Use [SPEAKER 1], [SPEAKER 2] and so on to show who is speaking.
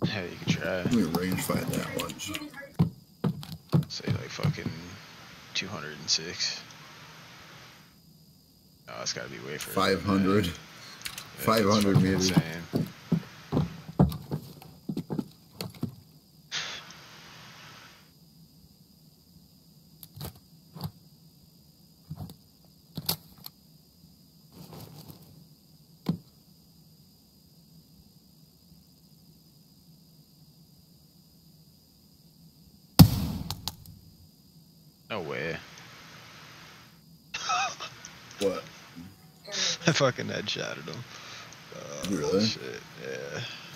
[SPEAKER 1] Yeah, you can try.
[SPEAKER 2] Let me rangefinder that once.
[SPEAKER 1] Say like fucking 206. Oh, it's gotta be way further.
[SPEAKER 2] 500.
[SPEAKER 1] Yeah,
[SPEAKER 2] 500 maybe.
[SPEAKER 1] Insane. No way.
[SPEAKER 2] What?
[SPEAKER 1] I fucking headshotted him. Oh,
[SPEAKER 2] Really?
[SPEAKER 1] shit, yeah.